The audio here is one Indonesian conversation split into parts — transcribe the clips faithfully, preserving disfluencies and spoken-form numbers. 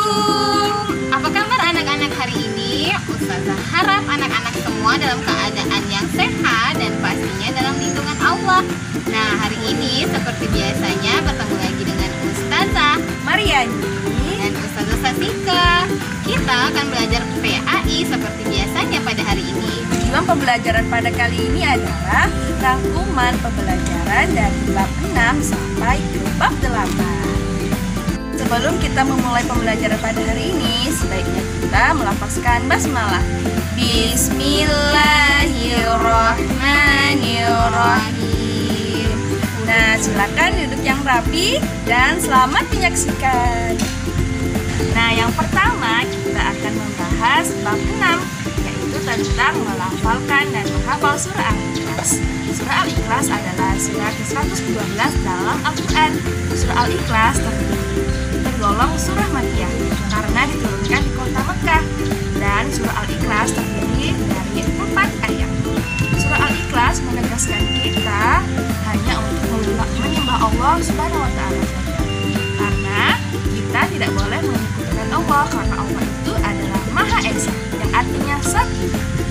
Assalamualaikum. Apa kabar anak-anak hari ini? Ustazah harap anak-anak semua dalam keadaan yang sehat dan pastinya dalam lindungan Allah. Nah, hari ini seperti biasanya bertemu lagi dengan Ustazah Mariani dan Ustazah Sasika. Kita akan belajar P A I seperti biasanya pada hari ini. Tujuan pembelajaran pada kali ini adalah rangkuman pembelajaran dari bab enam sampai ke bab delapan. Sebelum kita memulai pembelajaran pada hari ini, sebaiknya kita melafazkan basmalah. Bismillahirrahmanirrahim. Nah, silakan duduk yang rapi dan selamat menyaksikan. Nah, yang pertama kita akan membahas bab enam, yaitu tentang melafalkan dan menghafal surah Al-Ikhlas. Surah Al-Ikhlas adalah surah ke seratus dua belas dalam Al-Quran. Surah Al-Ikhlas tergolong surah Makkiyah karena diturunkan di kota Mekah, dan surah Al-Ikhlas terdiri dari empat ayat. Surah Al-Ikhlas menegaskan kita hanya untuk menyembah Allah Subhanahu wa Ta'ala saja, karena kita tidak boleh menyekutukan Allah, karena Allah itu adalah Maha Esa, yang artinya satu.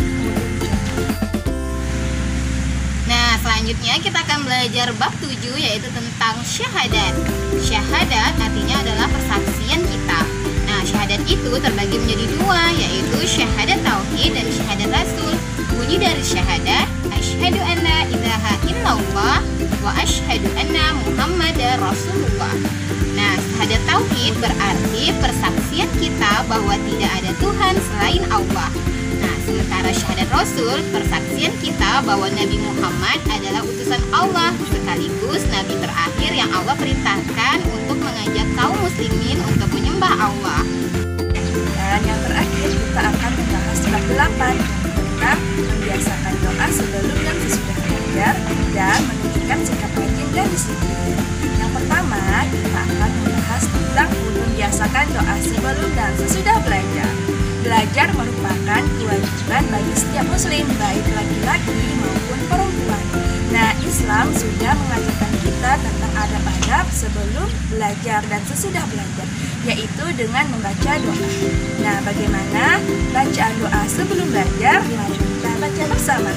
Nah, selanjutnya kita akan belajar bab tujuh, yaitu tentang syahadat. Syahadat artinya adalah persaksian kita. Nah, syahadat itu terbagi menjadi dua, yaitu syahadat tauhid dan syahadat rasul. Bunyi dari syahadat, asyhadu anna ilaha illallah wa asyhadu anna muhammadar rasulullah. Nah, syahadat tauhid berarti persaksian kita bahwa tidak ada Tuhan selain Allah. Nah, sementara syahadat rasul, persaksian kita bahwa Nabi Muhammad adalah utusan Allah sekaligus Nabi terakhir yang Allah perintahkan untuk mengajak kaum muslimin untuk menyembah Allah. Dan yang terakhir kita akan membahas bab delapan tentang membiasakan doa sebelum dan sesudah belajar dan menunjukkan sikap rajin dan disiplin. Yang pertama, kita akan membahas tentang membiasakan doa sebelum dan sesudah belajar. Belajar merupakan kewajiban bagi setiap muslim, baik laki-laki maupun perempuan. Nah, Islam sudah mengajarkan kita tentang adab-adab sebelum belajar dan sesudah belajar, yaitu dengan membaca doa. Nah, bagaimana bacaan doa sebelum belajar? Mari kita baca bersama.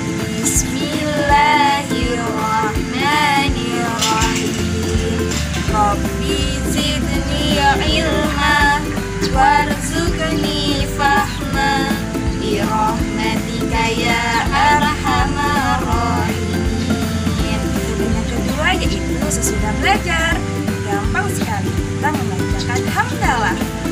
Bismillahirrahmanirrahim. Rabbi zidni ilma warzuqni fahma birahmatika ya arhamar rahimin. Dan yang kedua yaitu sesudah belajar. Gampang sekali kita membacakan hamdalah.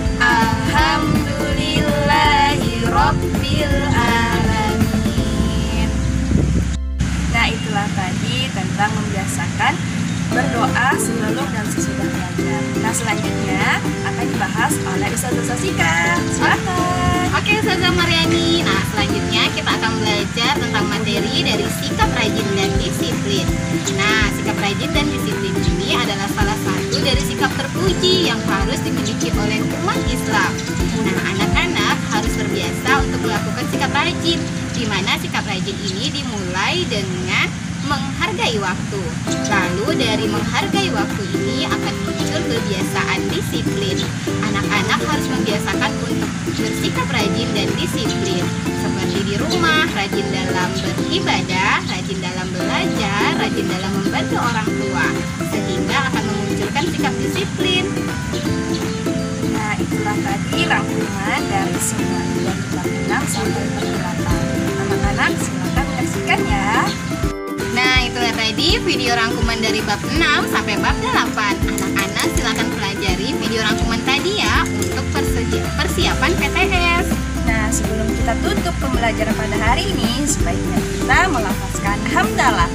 Alhamdulillahi rabbil alamin. Nah, itulah tadi tentang membiasakan berdoa sebelum dan sesudah belajar. Nah, selanjutnya akan dibahas oleh Ustazah Sasika. Silakan. Oke, Ustazah Mariani. Nah, selanjutnya kita akan belajar tentang materi dari sikap rajin dan disiplin. Nah, sikap rajin dan disiplin ini adalah salah satu dari sikap terpuji yang harus dimiliki oleh umat Islam. Nah, anak-anak harus terbiasa untuk melakukan sikap rajin, di mana sikap rajin ini dimulai dengan menghargai waktu. Lalu dari menghargai waktu ini akan muncul kebiasaan disiplin. Anak-anak harus membiasakan untuk bersikap rajin dan disiplin, seperti di rumah, rajin dalam beribadah, rajin dalam belajar, rajin dalam membantu orang tua, sehingga akan memunculkan sikap disiplin. Nah, itulah tadi rangkuman dari semua dari bab enam sampai bab delapan. Anak-anak silakan menyaksikan ya. Nah, itulah tadi video rangkuman dari bab enam sampai bab delapan. Anak-anak silakan pelajari video rangkuman tadi ya untuk persiapan P T S. Nah, sebelum kita tutup pembelajaran pada hari ini, sebaiknya kita melafazkan hamdalah.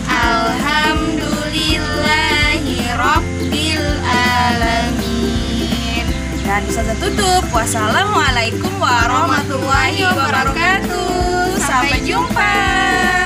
Alhamdulillahi rabbil alamin. Dan Ustazah tutup. Wassalamualaikum warahmatullahi wabarakatuh. Sampai jumpa.